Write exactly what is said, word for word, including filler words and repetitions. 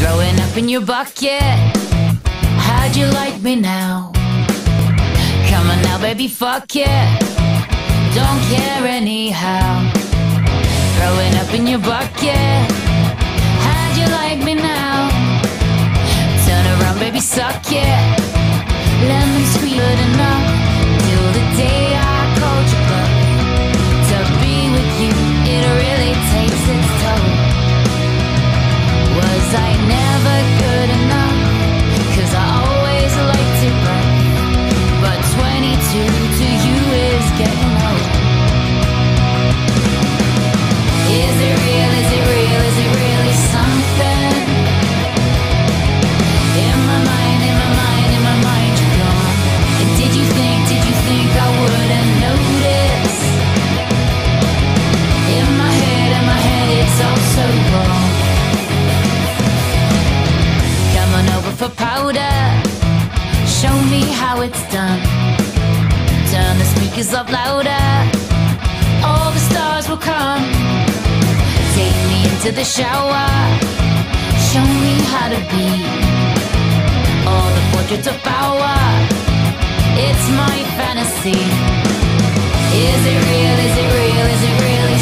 Throwing up in your bucket. How'd you like me now? Come on now, baby, fuck it. Don't care anyhow. Throwing up in your bucket. How'd you like me now? Turn around, baby, suck it. Lemon squeeze good enough till the day I called you up. To be with you, it really takes its toll. Was I never good enough? Cause I always liked it right. But twenty-two to you is getting old. Is it real, is it real, is it really something? In my mind, in my mind, in my mind you're gone. And did you think, did you think I wouldn't notice? In my head, in my head it's all so wrong. Come on over for powder. Show me how it's done. Turn the speakers up louder. All the stars will come. Take me into the shower. Show me how to be all the portraits of power. It's my fantasy. Is it real, is it real, is it really